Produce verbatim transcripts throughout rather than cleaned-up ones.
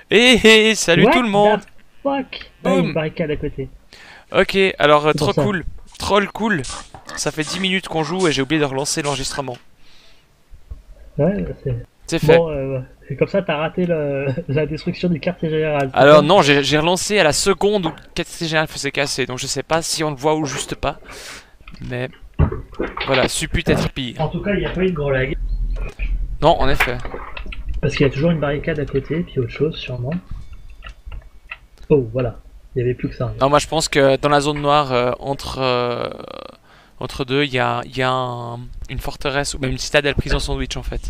Hé hé, salut tout What le monde. the fuck? Ah, il y a une Boum. barricade à côté. Ok, alors euh, C'est pour trop ça. cool. Troll cool. Ça fait dix minutes qu'on joue et j'ai oublié de relancer l'enregistrement. Ouais, bah, c'est... C'est fait. Bon, euh, ouais. C'est comme ça, t'as raté le... la destruction du quartier général, c'est Alors ça? non, j'ai j'ai relancé à la seconde où le quartier général faisait casser, donc je sais pas si on le voit ou juste pas. Mais voilà, suppute être pire. En tout cas, il n'y a pas eu de gros lag. Non, en effet. Parce qu'il y a toujours une barricade à côté, puis autre chose, sûrement. Oh, voilà. Il n'y avait plus que ça. Non, moi je pense que dans la zone noire, euh, entre, euh, entre deux, il y a, il y a un- une forteresse ou même une citadelle prison sandwich en fait.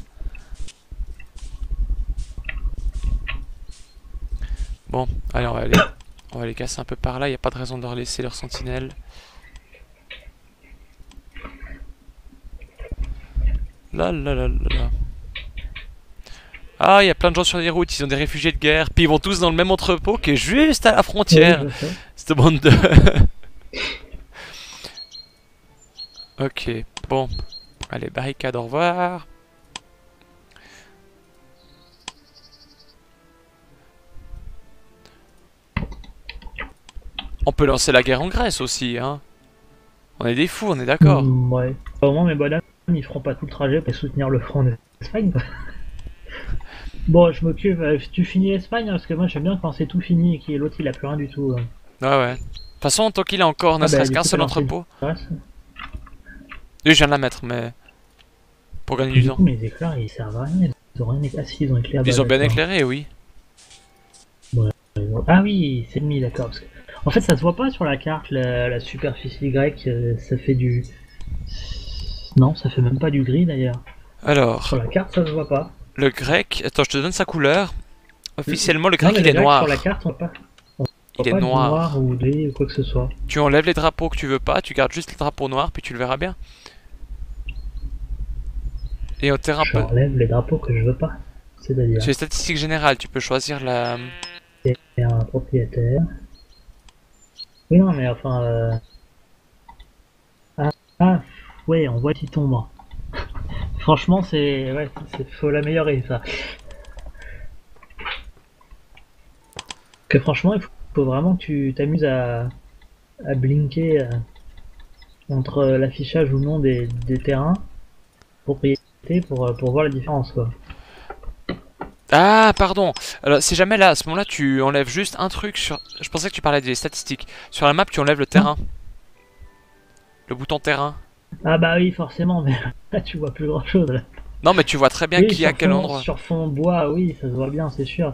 Bon, allez, on va aller, on va les casser un peu par là, il n'y a pas de raison de leur laisser leur sentinelle. Là, là, là, là, là. Ah, il y a plein de gens sur les routes, ils ont des réfugiés de guerre, puis ils vont tous dans le même entrepôt qui est juste à la Oui, frontière. je sais. Cette bande de... Ok, bon. Allez, barricade, au revoir. On peut lancer la guerre en Grèce aussi, hein. On est des fous, on est d'accord. Hmm, ouais. Au moins, mes bonhommes, ils feront pas tout le trajet pour soutenir le front d'Espagne, quoi. Bon, je m'occupe. euh, Tu finis l'Espagne, hein, parce que moi, j'aime bien quand c'est tout fini et que l'autre, il a plus rien du tout. euh. Ouais, ouais. De toute façon, tant qu'il a encore ne Ah, bah, serait-ce du qu'un coup, t'as seul lancé une entrepôt. terrasse. Oui, je viens de la mettre, mais... Pour gagner Et du du temps. coup, mes éclairs, ils servent à rien. Ils ont rien éclairé. Ah, si, ils ont éclairé. Ils Bah, ont bien d'accord. éclairé, oui. Ouais, ils ont- Ah oui, c'est mis, d'accord. Parce que... En fait, ça se voit pas sur la carte, la, la superficie grecque. euh, Ça fait du. Non, ça fait même pas du gris d'ailleurs. Sur Alors, la carte, ça se voit pas. le grec... Attends, je te donne sa couleur. Officiellement, le Non, grec, mais il les est Grecs, sur la noir. carte, on voit pas, on Il voit est pas de noir noir. ou gris ou quoi que ce soit. Tu enlèves les drapeaux que tu veux pas, tu gardes juste les drapeaux noirs, puis tu le verras bien. Et au terrain peu... J'enlève les drapeaux que je veux pas. C'est-à-dire, Sur les statistiques générales, tu peux choisir la... c'est un propriétaire. Oui, non, mais enfin. Euh... Ah, ah, ouais, on voit qu'il tombe. Franchement, c'est. Ouais, c'est faut l'améliorer ça. Que franchement, il faut, faut vraiment que tu t'amuses à, à blinker euh, entre l'affichage ou non des, des terrains, propriétés, pour, euh, pour voir la différence, quoi. Ah, pardon. Alors, si jamais là, à ce moment-là, tu enlèves juste un truc sur... Je pensais que tu parlais des statistiques. Sur la map, tu enlèves le Hein. terrain. Le bouton terrain. Ah bah oui, forcément, mais là tu vois plus grand chose là. Non, mais tu vois très bien Oui, qui est à sur quel fond, endroit. sur fond bois, oui, ça se voit bien, c'est sûr.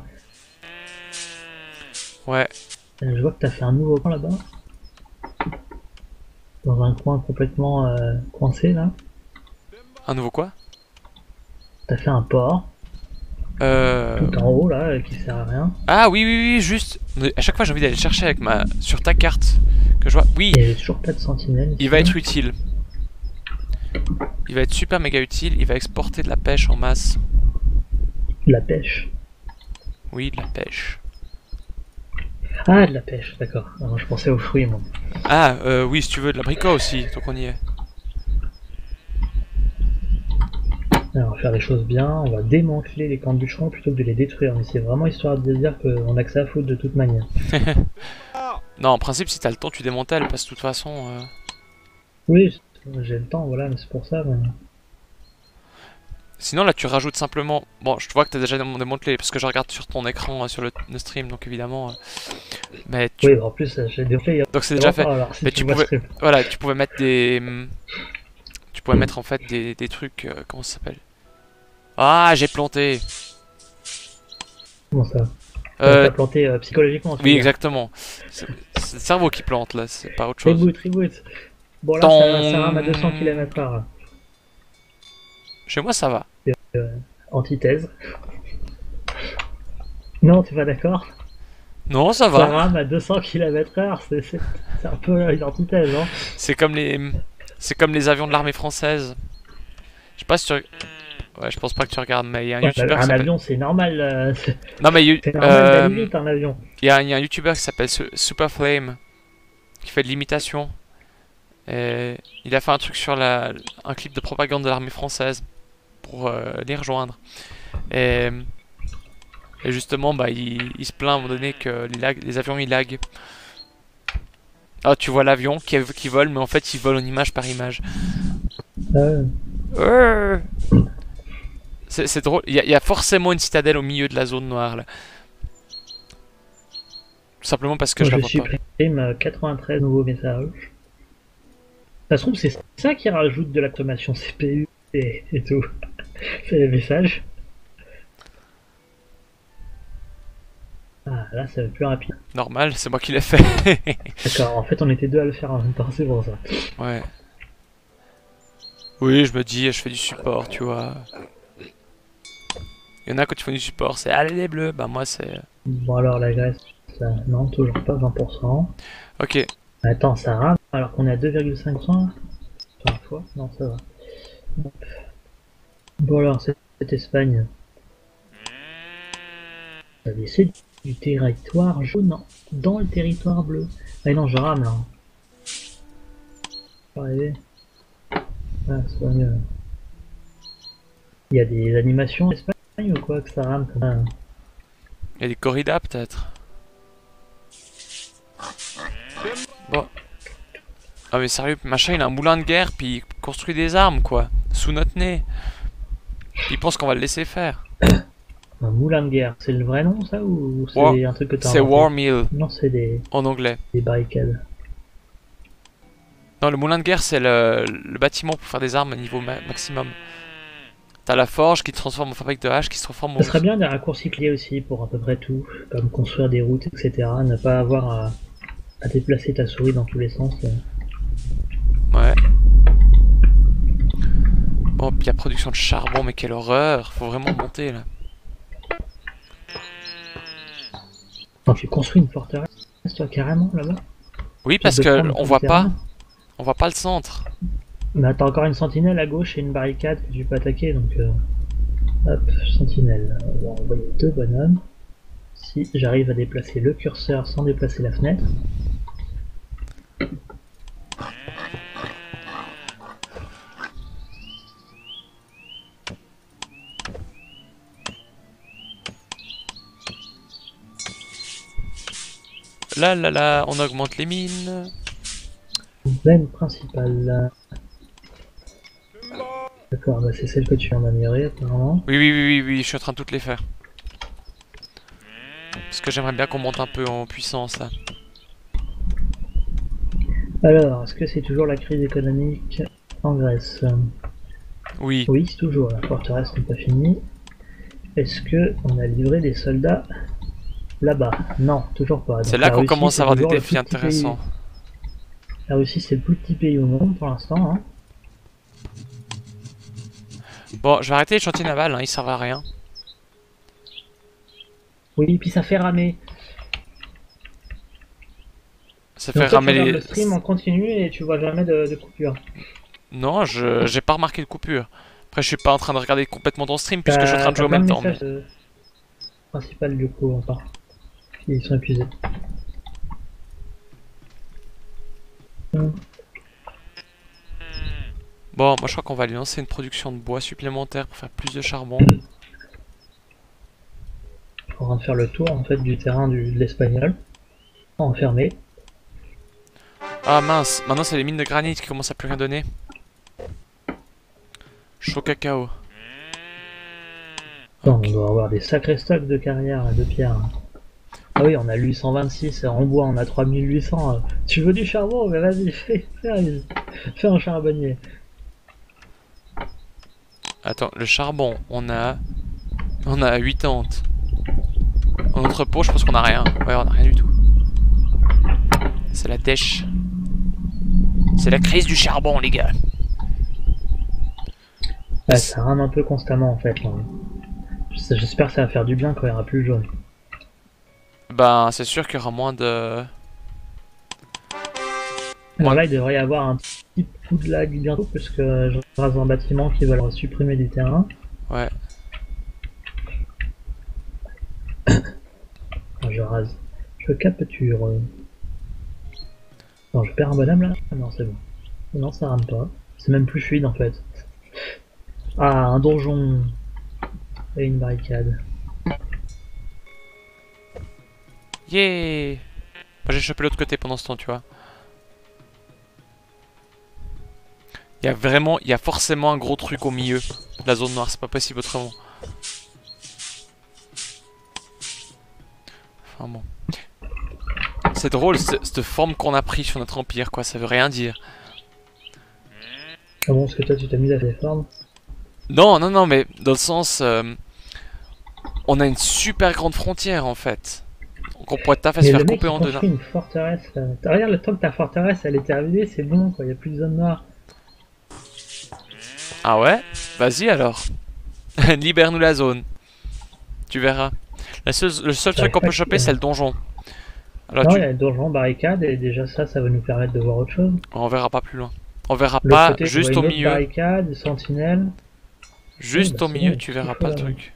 Ouais. Euh, Je vois que t'as fait un nouveau coin là-bas. Dans un coin complètement euh, coincé là. Un nouveau quoi? T'as fait un port, Euh... tout en haut là, euh, qui sert à rien. Ah oui, oui, oui, juste. À chaque fois, j'ai envie d'aller le chercher avec ma... Sur ta carte. Que je vois... Oui, Il y avait toujours pas de sentinelle il ici. va être utile. Il va être super méga utile. Il va exporter de la pêche en masse. De la pêche. Oui, de la pêche. Ah, de la pêche, d'accord. Ah, moi, je pensais aux fruits, moi. Ah, euh, oui, si tu veux, de l'abricot aussi, tant qu'on y est. Alors, on va faire les choses bien, on va démanteler les camps de bûcherons plutôt que de les détruire. Mais c'est vraiment histoire de dire qu'on a que ça à foutre de toute manière. Non, en principe, si t'as le temps, tu démantèles, parce que de toute façon... euh, Oui, j'ai le temps, voilà, mais c'est pour ça. Mais... Sinon, là, tu rajoutes simplement... Bon, je vois que t'as déjà démantelé, parce que je regarde sur ton écran, euh, sur le, le stream, donc évidemment... euh, Mais tu... Oui, en plus, j'ai démonté. Donc c'est déjà fait. Alors, si Mais tu tu vois pouvais... ce que- Voilà, tu pouvais mettre des... hum, Tu pouvais mettre, en fait, des, des trucs... euh, Comment ça s'appelle? Ah, j'ai planté. Comment ça? Euh... T'as planté euh, psychologiquement, tu Oui, veux dire. exactement. C'est c'est le cerveau qui plante, là, c'est pas autre chose. Reboot, reboot. Bon, là, ça, ça rame à deux cents Ton... kilomètres heure. Chez moi, ça va. Antithèse. Non, t'es pas d'accord? Non, ça Ça va. rame à deux cents kilomètres heure, c'est c'est- c'est un peu une antithèse, hein. C'est comme les... C'est comme les avions de l'armée française. Je sais pas si tu... Ouais, je pense pas que tu regardes, mais il y a un Ouais, youtubeur qui un s'appelle... avion, c'est normal. euh, c'est Non, mais il c'est y, normal euh, d'aller vite, un avion. il y a, il y a un youtubeur qui s'appelle Su- Super Flame qui fait de l'imitation. Et il a fait un truc sur la, un clip de propagande de l'armée française pour euh, les rejoindre. Et Et justement, bah, il, il se plaint à un moment donné que les, lag- les avions ils lag. Ah, tu vois l'avion qui, qui vole, mais en fait il vole en image par image. Euh, Euh. C'est c'est drôle, il y, a- il y a forcément une citadelle au milieu de la zone noire là. Tout simplement parce que moi, je la je vois pas. supprime euh, quatre-vingt-treize nouveaux messages. Ça se trouve, c'est ça qui rajoute de la consommation C P U et, et tout. C'est les messages. Ah, là, ça va plus rapide. Normal, c'est moi qui l'ai fait. D'accord, en fait, on était deux à le faire en même temps, c'est pour ça. Ouais. Oui, je me dis, je fais du support, tu vois. Il y en a quand ils font du support, c'est allez les bleus, bah moi c'est. Bon, alors, la Grèce, ça... non, toujours pas vingt pour cent. Ok, Attends, ça rame alors qu'on est à deux virgule cinq pour cent. Par fois non, ça va. Bon, alors, cette cette Espagne, ça a laissé du territoire jaune dans le territoire bleu. Ah non, je rame là. Pas arrivé. Ah, c'est pas mieux. Il y a des animations en Espagne ou quoi que ça rame comme ça? il y a des corridas peut-être. Bon. Ah mais sérieux, machin il a un moulin de guerre puis il construit des armes quoi, sous notre nez. Il pense qu'on va le laisser faire. Un moulin de guerre, c'est le vrai nom ça ou c'est War- un truc que t'as C'est inventé? War Mill Non, c'est des, en anglais. des barricades. Non, le moulin de guerre c'est le, le bâtiment pour faire des armes à niveau ma- maximum. T'as la forge qui te transforme en fabrique de haches qui se transforme en... Ça serait bien des raccourcis clés aussi pour à peu près tout, comme construire des routes, et cetera. Ne pas avoir à, à déplacer ta souris dans tous les sens. euh. Ouais. Bon, puis il y a production de charbon, mais quelle horreur. Faut vraiment monter là. Quand tu construis une forteresse, toi carrément là-bas. Oui, Tu parce peux que prendre on tout voit le pas. terrain. On voit pas le centre. Mais t'as encore une sentinelle à gauche et une barricade que tu peux attaquer, donc euh, hop, sentinelle. On va envoyer deux bonhommes. Si j'arrive à déplacer le curseur sans déplacer la fenêtre. Là, là, là, on augmente les mines. Veine principale. D'accord, bah c'est celle que tu viens d'améliorer apparemment. Oui, oui, oui, oui, oui, je suis en train de toutes les faire. Parce que j'aimerais bien qu'on monte un peu en puissance là. Alors, est-ce que c'est toujours la crise économique en Grèce? Oui. Oui, c'est toujours, la forteresse n'est pas finie. Est-ce que on a livré des soldats là-bas? Non, toujours pas. C'est Donc là la qu'on Russie, commence c'est à avoir des toujours le défis plus petit intéressants. pays. La Russie, c'est le plus petit pays au monde pour l'instant. Hein. Bon, je vais arrêter les chantiers navals, hein, ils servent à rien. Oui, puis ça fait ramer. Ça Donc fait toi, ramer tu regardes les... le stream en continu et tu vois jamais de, de coupure. Non, je j'ai pas remarqué de coupure. Après, je suis pas en train de regarder complètement ton stream puisque je suis en train de jouer T'as en plein même de temps. messages euh, principal du coup encore. Ils sont épuisés. Hum. Bon, moi je crois qu'on va aller lancer une production de bois supplémentaire pour faire plus de charbon. En train de faire le tour en fait du terrain du, de l'espagnol. Enfermé. Ah mince, maintenant c'est les mines de granit qui commencent à plus rien donner. Chaud cacao. Non, on doit avoir des sacrés stocks de carrière de pierre. Ah oui, on a huit cent vingt-six, en bois on a trois mille huit cents. Tu veux du charbon? Mais vas-y, fais, fais, fais un charbonnier. Attends, le charbon, on a... On a quatre-vingts. En entrepôt, je pense qu'on a rien. Ouais, on a rien du tout. C'est la dèche. C'est la crise du charbon, les gars. Ouais, ça rame un peu constamment en fait. Hein. J'espère que ça va faire du bien quand il n'y aura plus le jaune. Ben, c'est sûr qu'il y aura moins de... Alors là, il devrait y avoir un petit coup de lag bientôt parce que je rase un bâtiment qui va leur supprimer du terrain. Ouais. Je rase. Je capture. Non, je perds un bonhomme là? Ah non, c'est bon. Non, ça rame pas. C'est même plus fluide en fait. Ah, un donjon et une barricade. Yeah. Moi j'ai chopé l'autre côté pendant ce temps, tu vois. Il y a vraiment, il y a forcément un gros truc au milieu de la zone noire, c'est pas possible autrement. Enfin bon. C'est drôle, cette forme qu'on a pris sur notre empire, quoi, ça veut rien dire. Comment est-ce que toi tu t'as mis à faire des formes? Non, non, non, mais dans le sens... Euh, on a une super grande frontière, en fait. Donc on pourrait tout à fait se faire couper en deux. Une forteresse, là. Regarde, le temps que ta forteresse elle est terminée, c'est bon, quoi, il n'y a plus de zone noire. Ah ouais? Vas-y alors. Libère-nous la zone. Tu verras. La seule, le seul truc qu'on peut choper, c'est le donjon. Alors, non, il tu... y a le donjon, barricade, et déjà ça, ça va nous permettre de voir autre chose. On verra pas plus loin. On verra pas côté, juste au milieu. Barricade, sentinelle. Juste oui, bah, au milieu, bon, tu verras pas le truc.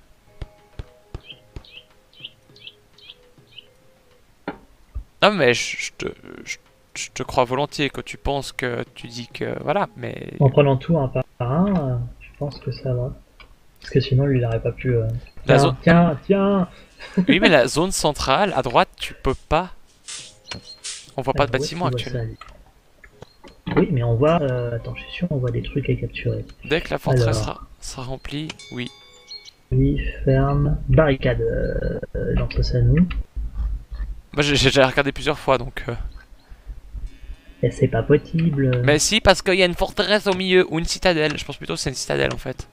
Non mais je, je, te, je, je te crois volontiers quand tu penses que tu dis que voilà, mais... En prenant tout un par un, je pense que ça va. Parce que sinon lui il n'aurait pas pu... Euh... La tiens, zone... tiens, tiens. Oui mais la zone centrale, à droite, tu peux pas... On voit ah, pas de bâtiment actuellement. Oui mais on voit... Euh... Attends, je suis sûr on voit des trucs à capturer. Dès que la forteresse sera, sera remplie, oui. Oui, ferme, barricade, euh, dans ça nous. Moi j'ai déjà regardé plusieurs fois donc... Euh... Et c'est pas possible. Mais si, parce qu'il y a une forteresse au milieu, ou une citadelle. Je pense plutôt que c'est une citadelle en fait.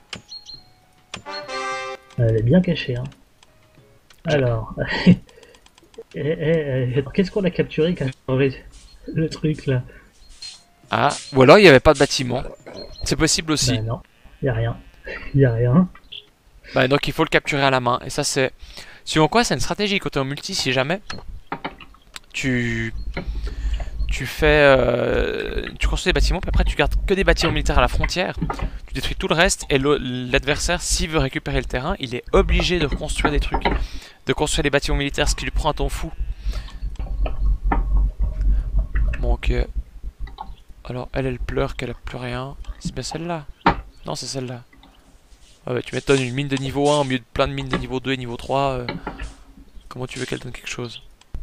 Elle est bien cachée hein. Alors... eh, eh, eh, qu'est-ce qu'on a capturé quand le truc là? Ah, ou alors il n'y avait pas de bâtiment. C'est possible aussi. Bah non, il n'y a rien. Il n'y a rien. Bah donc il faut le capturer à la main. Et ça c'est... Suivant quoi, c'est une stratégie côté en multi si jamais tu tu fais euh, tu construis des bâtiments puis après tu gardes que des bâtiments militaires à la frontière, tu détruis tout le reste et l'adversaire s'il veut récupérer le terrain il est obligé de reconstruire des trucs, de construire des bâtiments militaires, ce qui lui prend un temps fou. Bon ok, alors elle elle pleure qu'elle a plus rien, c'est bien celle-là? Non c'est celle-là. Ah bah tu m'étonnes, une mine de niveau un au milieu de plein de mines de niveau deux et niveau trois. Euh, comment tu veux qu'elle donne quelque chose?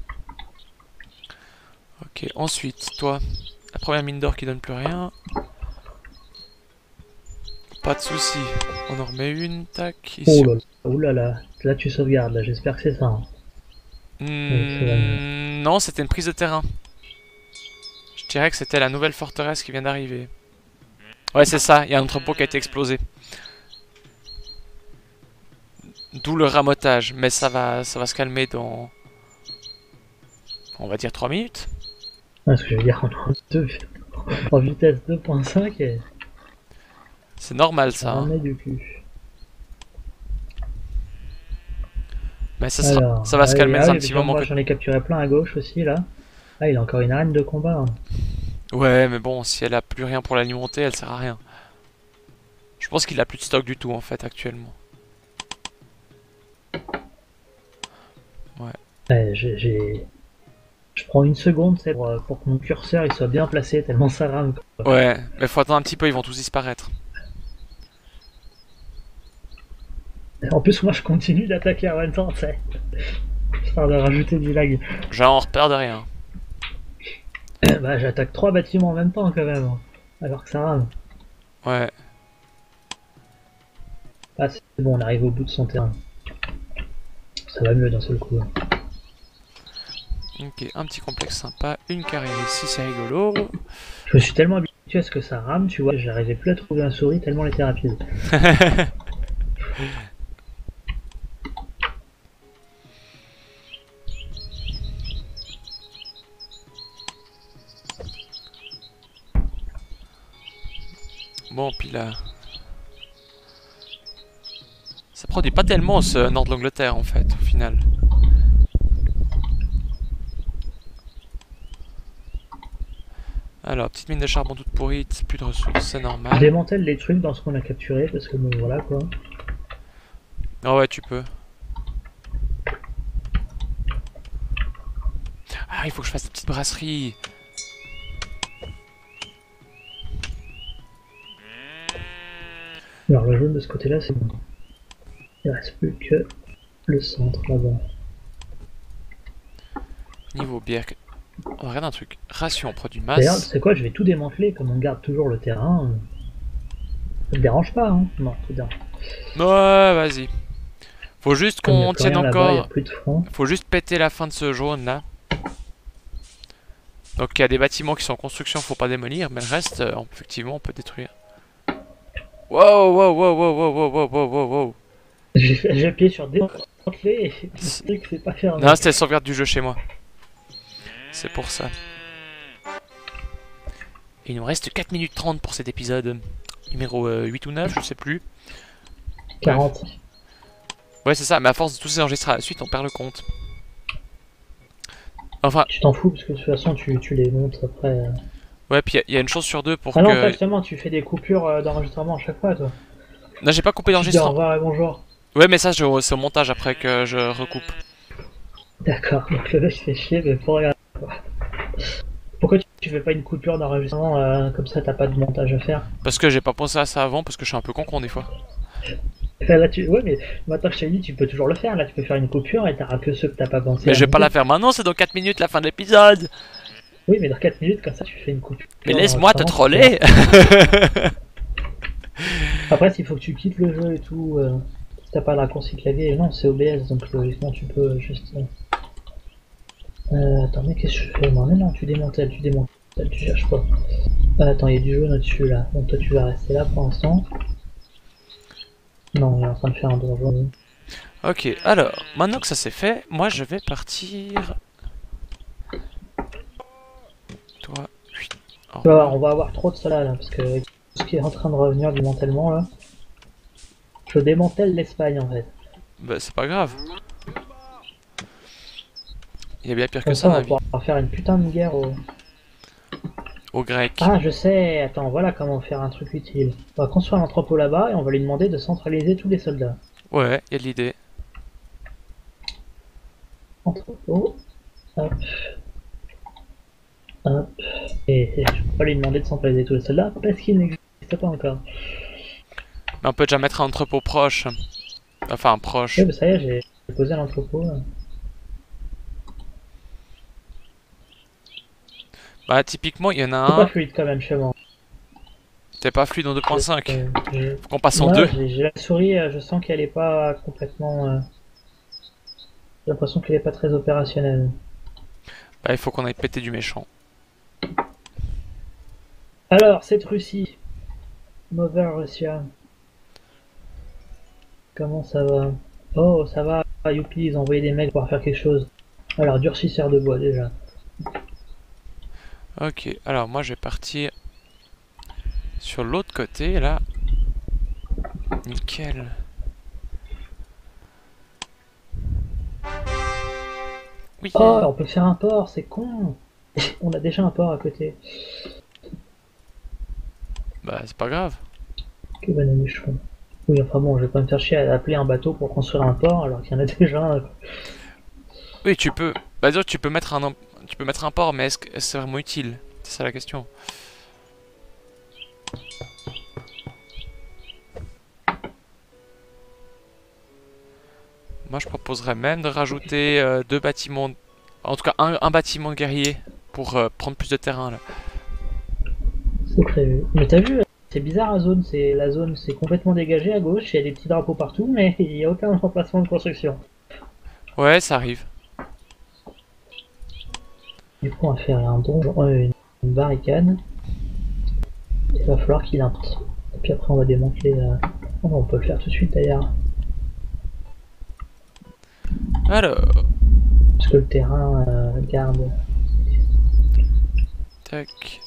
Ok, ensuite, toi, la première mine d'or qui donne plus rien. Pas de soucis, on en remet une, tac. Ici. Oh là là, oh là là, là tu sauvegardes, là j'espère que c'est ça. Hein. Mmh, non, c'était une prise de terrain. Je dirais que c'était la nouvelle forteresse qui vient d'arriver. Ouais, c'est ça, il y a un entrepôt qui a été explosé. D'où le ramotage, mais ça va, ça va se calmer dans... On va dire trois minutes. Ah, ce que je veux dire, en, deux, en vitesse deux point cinq et... C'est normal ça. Hein. Du cul. Mais ça, sera, Alors, ça va allez, se calmer dans un petit moment. Moi j'en ai capturé plein à gauche aussi là. Ah, il a encore une arène de combat. Hein. Ouais, mais bon, si elle a plus rien pour l'alimenter, elle sert à rien. Je pense qu'il a plus de stock du tout en fait actuellement. Ouais. Ouais, j'ai... Je prends une seconde pour, pour que mon curseur il soit bien placé tellement ça rame. Quoi. Ouais, mais faut attendre un petit peu, ils vont tous disparaître. En plus moi je continue d'attaquer en même temps, tu sais. Histoire de rajouter du lag. Genre peur de rien. Bah j'attaque trois bâtiments en même temps quand même. Alors que ça rame. Ouais. Ah c'est bon, on arrive au bout de son terrain. Ça va mieux d'un seul coup. Ok, un petit complexe sympa, une carrière ici, c'est rigolo. Je me suis tellement habitué à ce que ça rame, tu vois, j'arrivais plus à trouver un souris tellement elle était rapide. Bon, puis là... Ça produit pas tellement ce nord de l'Angleterre en fait, au final. Alors, petite mine de charbon toute pourrite, plus de ressources, c'est normal. Je démantèle les trucs dans ce qu'on a capturé, parce que bon, voilà quoi. Ah ouais, tu peux. Ah, il faut que je fasse des petites brasseries. Alors, le jaune de ce côté-là, c'est bon. Il reste plus que le centre là-bas. Niveau bière. On va regarder un truc. Ration, produit D'ailleurs, masse. c'est quoi, je vais tout démanteler, comme on garde toujours le terrain. euh, Ça te dérange pas, hein? Non, c'est bien. Ouais, vas-y. Faut juste Comme il n'y a qu'on plus tienne rien là-bas, il n'y a encore. plus de front. Faut juste péter la fin de ce jaune là. Donc il y a des bâtiments qui sont en construction, faut pas démolir, mais le reste, euh, effectivement, on peut détruire. Wow, wow, wow, wow, wow, wow, wow, wow, wow, wow. J'ai fait- j'ai appuyé sur démanteler et le truc c'est pas fermé. Non, c'était la sauvegarde du jeu chez moi. C'est pour ça. Et il nous reste quatre minutes trente pour cet épisode. Numéro euh, huit ou neuf, je sais plus. quarante. Ouais, c'est ça, mais à force de tous ces enregistrer à la suite, on perd le compte. Enfin, Tu t'en fous parce que de toute façon tu, tu les montes après. euh. ouais, puis il y, y a une chose sur deux pour Ah non, toi que. justement, tu fais des coupures euh, d'enregistrement à chaque fois, toi. Non, j'ai pas coupé Tu dis au l'enregistrement. revoir et bonjour. Ouais, mais ça, je- c'est au montage après que je recoupe. D'accord, donc le mec il fait chier, mais pour regarder. quoi. Pourquoi tu, tu fais pas une coupure d'enregistrement euh, comme ça, t'as pas de montage à faire? Parce que j'ai pas pensé à ça avant, parce que je suis un peu con-con des fois. Enfin, là, tu... Ouais, mais maintenant que je t'ai dit, tu peux toujours le faire. Là, tu peux faire une coupure et t'auras que ceux que t'as pas pensé. Mais à je vais pas monter. la faire maintenant, c'est dans quatre minutes la fin de l'épisode. Oui, mais dans quatre minutes, comme ça, tu fais une coupure. Mais laisse-moi te d'enregistrement, troller. Après, s'il faut que tu quittes le jeu et tout, euh, si t'as pas de raccourci clavier, non, c'est O B S, donc logiquement tu peux juste. Euh... Euh, attends, mais qu'est-ce que je fais moi? Mais non, tu démantèles, tu démantèles, tu cherches pas. Ah, attends, il y a du jaune au-dessus là, donc toi tu vas rester là pour l'instant. Non, il est en train de faire un donjon. Ok, alors, maintenant que ça c'est fait, moi je vais partir. Toi, oui. Au Tu vas voir, revoir. on va avoir trop de cela là, parce que avec tout ce qui est en train de revenir du démantèlement là. Je démantèle l'Espagne en fait. Bah, c'est pas grave. Il y a bien pire que Comme ça ça, dans on la va vie. pouvoir faire une putain de guerre au. Au grec. Ah, je sais, attends, voilà comment faire un truc utile. On va construire un entrepôt là-bas et on va lui demander de centraliser tous les soldats. Ouais, il y a de l'idée. Entrepôt. Hop. Hop. Et, et je peux pas lui demander de centraliser tous les soldats parce qu'il n'existe pas encore. Mais on peut déjà mettre un entrepôt proche. Enfin, proche. Ouais, bah ça y est, j'ai j'ai posé l'entrepôt. là. Bah, typiquement, il y en a C'est pas un. fluide quand même chez moi. T'es pas fluide en deux point cinq. Euh, j'ai- Faut qu'on passe en Moi, deux. j'ai j'ai la souris, euh, je sens qu'elle est pas complètement. euh, J'ai l'impression qu'elle est pas très opérationnelle. Bah, il faut qu'on aille péter du méchant. Alors, cette Russie. Mother Russia. Comment ça va? Oh, ça va. Ah, youpi, ils ont envoyé des mecs pour faire quelque chose. Alors, durcisseur de bois déjà. Ok, alors moi je vais partir sur l'autre côté là. Nickel. Oui. Oh, on peut faire un port, c'est con. On a déjà un port à côté. Bah c'est pas grave. Que banane bûcheron. Oui, enfin bon, je vais pas me faire chier à appeler un bateau pour construire un port alors qu'il y en a déjà un. quoi. Oui, tu peux. Bah disons que tu peux mettre un em- tu peux mettre un port, mais est-ce que c'est vraiment utile? C'est ça la question. Moi je proposerais même de rajouter euh, deux bâtiments, en tout cas un, un bâtiment guerrier pour euh, prendre plus de terrain là. C'est prévu. Mais t'as vu, c'est bizarre la zone. C'est la zone, c'est complètement dégagé à gauche. Il y a des petits drapeaux partout, mais il n'y a aucun emplacement de construction. Ouais, ça arrive. Du coup, on va faire un donjon, euh, une, une barricade. Il va falloir qu'il entre. Et puis après, on va démanteler. La... Oh, on peut le faire tout de suite d'ailleurs. Alors, Parce que le terrain euh, garde. tac.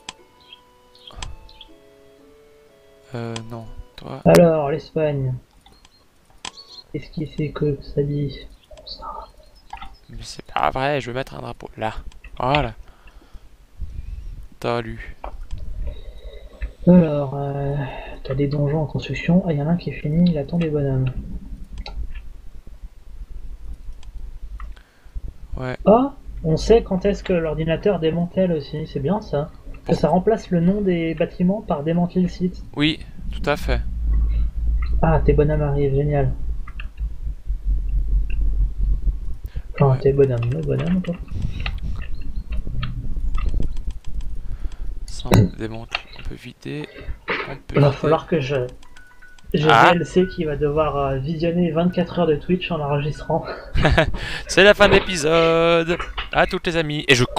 Euh, non, toi. Alors, l'Espagne. Qu'est-ce qui fait que ça dit? Ça. Mais c'est pas vrai, je vais mettre un drapeau là. Voilà. T'as lu. Alors, euh, t'as des donjons en construction. Ah, il y en a un qui est fini, il attend des bonhommes. Ouais. Ah, on sait quand est-ce que l'ordinateur démantèle aussi, c'est bien ça. Que ça remplace le nom des bâtiments par démanteler le site. Oui, tout à fait. Ah, tes bonhommes arrivent, génial. Enfin, Ouais. tes bonhommes, le bonhomme quoi. ça on démonte, on peut vider. On peut Il va vider. falloir que je... J'ai Ah. V L C qui va devoir euh, visionner vingt-quatre heures de Twitch en enregistrant. C'est la fin de l'épisode. À toutes les amis. Et je